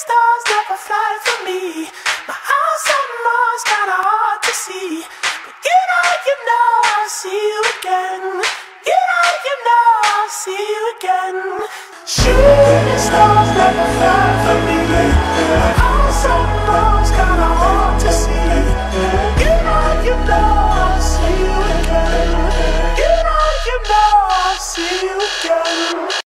stars never fly for me. My house on Mars kinda hard to see, but you know I'll see you again. You know I'll see you again. Shooting stars never fly for me.